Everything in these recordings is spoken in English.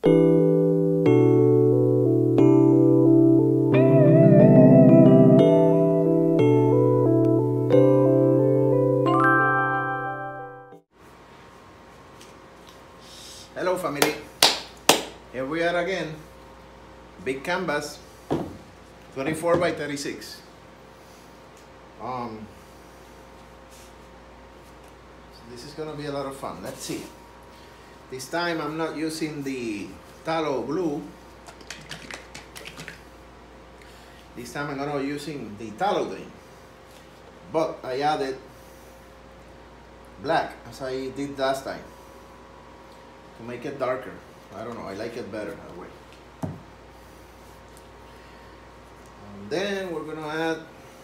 Hello family, here we are again. Big canvas, 24 by 36. This is gonna be a lot of fun. Let's see. This time I'm not using the tallow blue. This time I'm gonna be using the tallow green, but I added black as I did last time to make it darker. I don't know, I like it better that way. And then we're gonna add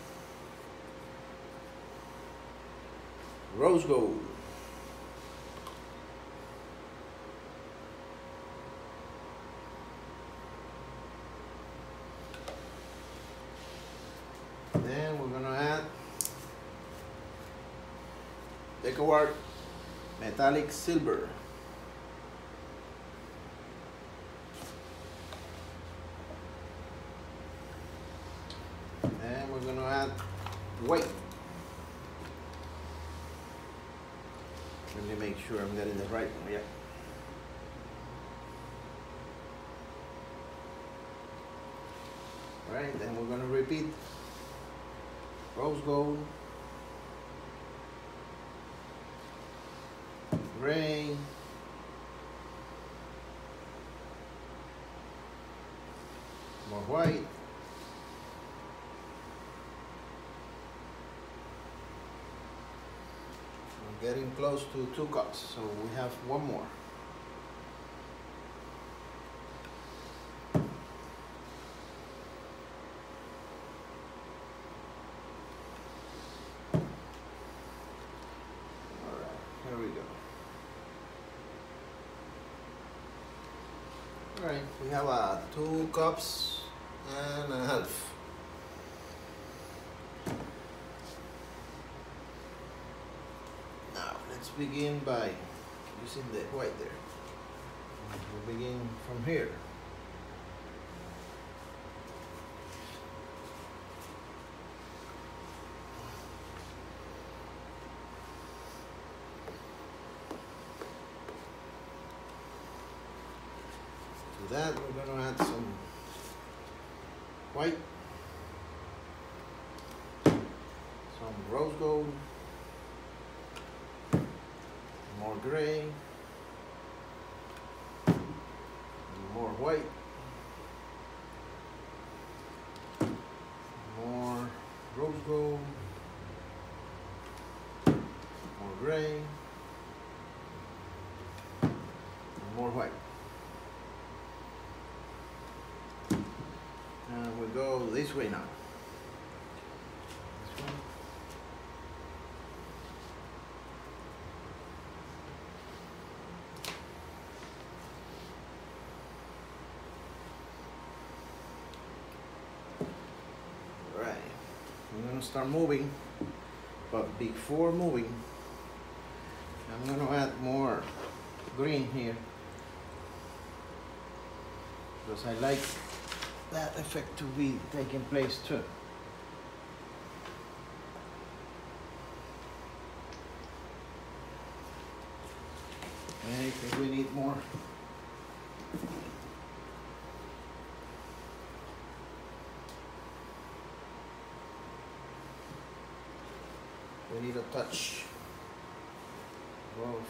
rose gold. Then we're gonna add Deco metallic silver. And we're gonna add white. Let me make sure I'm getting the right one. Yeah. Right, then we're gonna repeat rose gold, gray, more white, we're getting close to 2 cups, so we have one more. Here we go. Alright, we have 2 cups and a half. Now let's begin by using the white there. We'll begin from here. To that we're going to add some white, some rose gold, more gray, more white, more rose gold, more gray, and more white. And we go this way now. This one. Right. I'm gonna start moving, but before moving, I'm gonna add more green here because I like that effect to be taking place too. And I think we need more. We need a touch of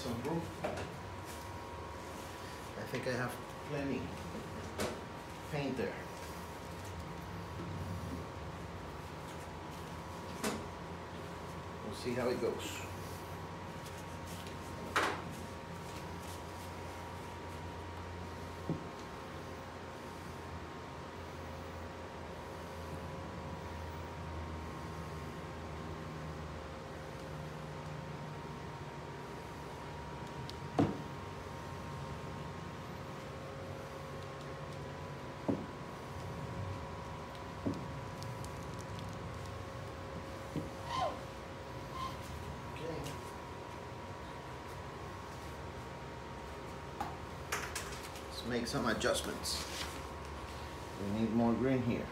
some room. I think I have plenty paint there. We'll see how it goes. Make some adjustments. We need more green here.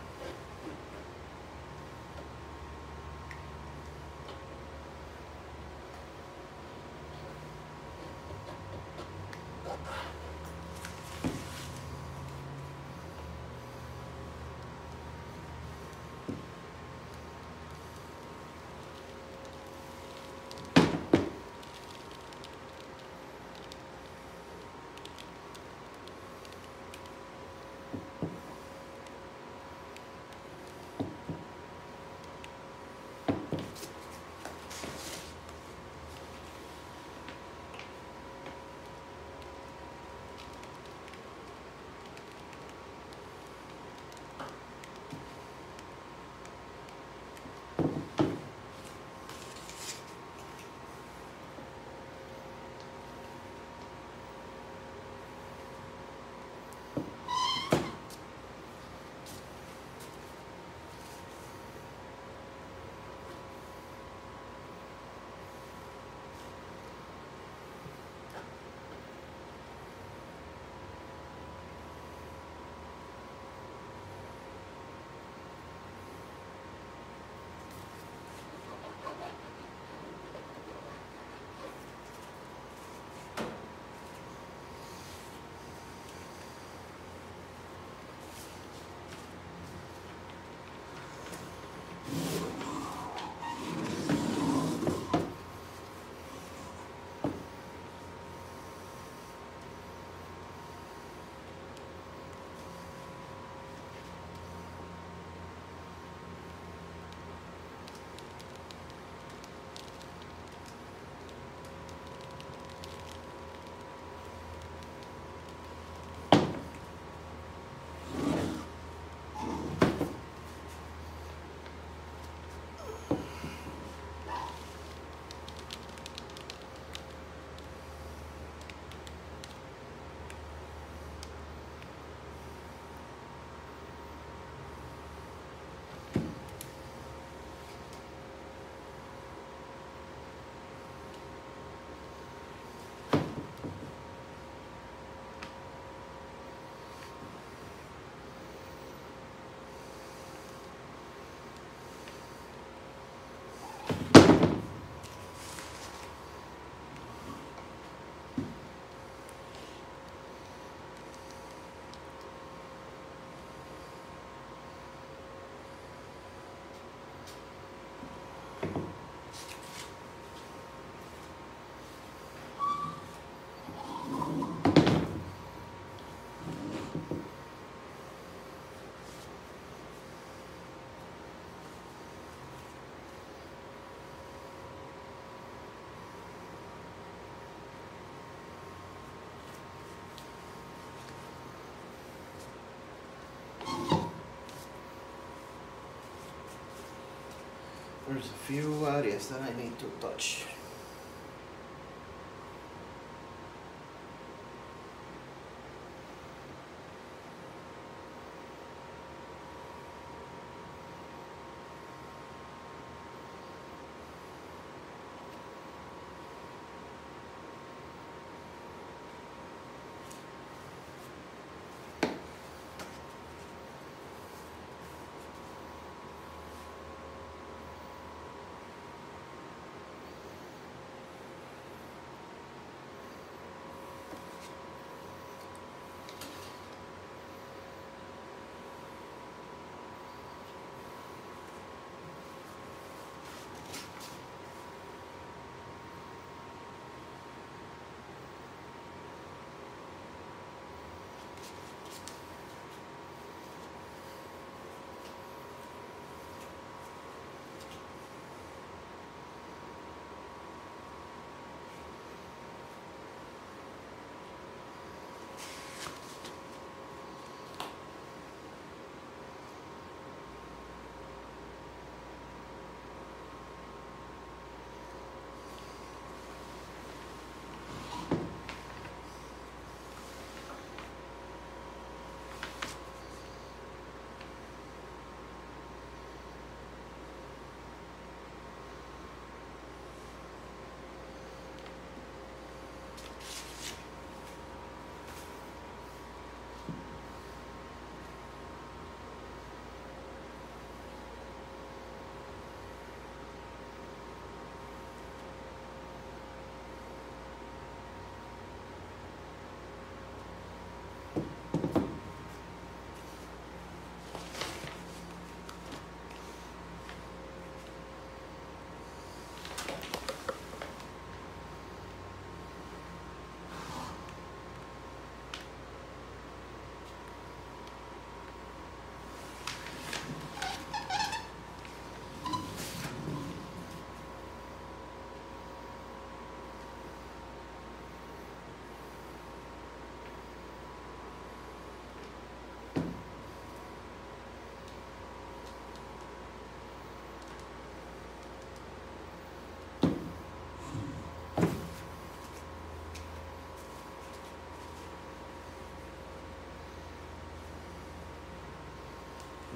There's a few areas that I need to touch.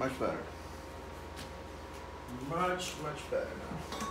Much better. Much better now.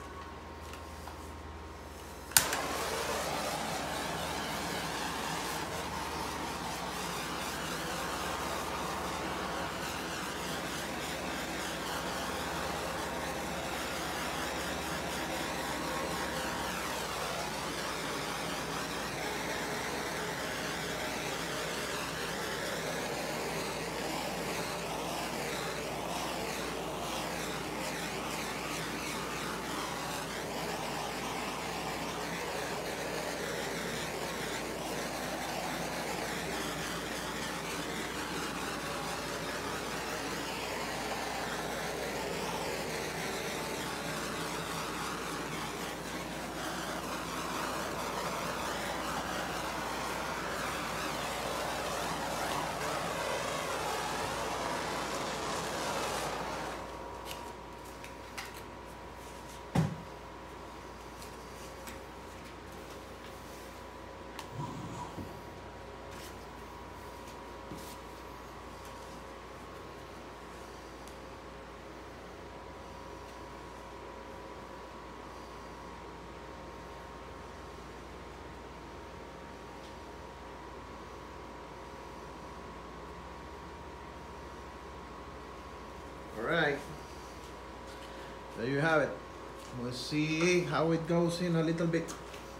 Alright, there you have it. We'll see how it goes in a little bit.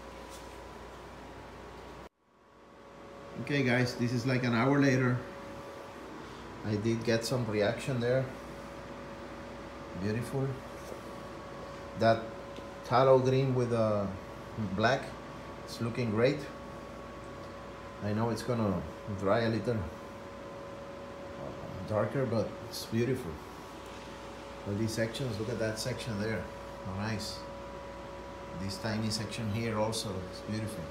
Okay guys, this is like an hour later. I did get some reaction there. Beautiful. That tallow green with black, it's looking great. I know it's gonna dry a little darker, but it's beautiful. All these sections, look at that section there, how nice. This tiny section here also, it's beautiful.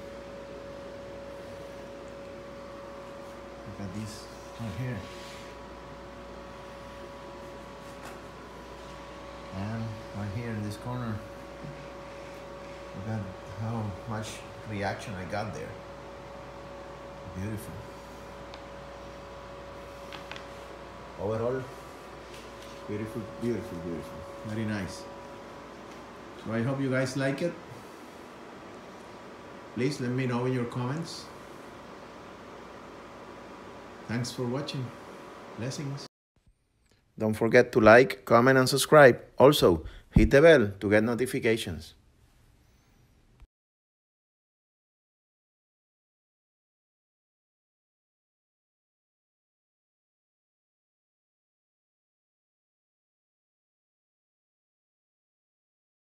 Look at this one here. And right here in this corner, look at how much reaction I got there. Beautiful. Overall, beautiful, beautiful, beautiful. Very nice. So I hope you guys like it. Please let me know in your comments. Thanks for watching. Blessings. Don't forget to like, comment, and subscribe. Also, hit the bell to get notifications.